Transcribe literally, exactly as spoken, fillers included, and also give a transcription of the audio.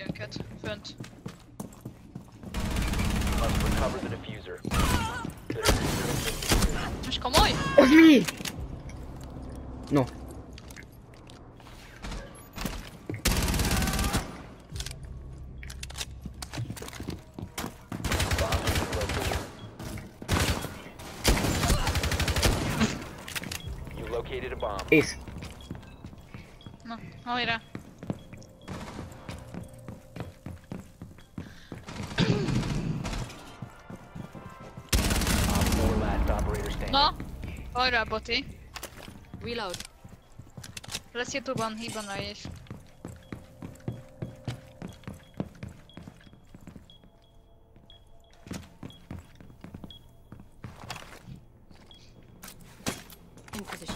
időnket. Fönt. Must recover the diffuser. The diffuser has been secured. Most komoly? Az mi? No. Bomb is located. You located a bomb. Ész. Na, hajrá. Op four last operator standing. Na, hajrá, Boti. Reload. Lesz YouTube-on, híban is. In position.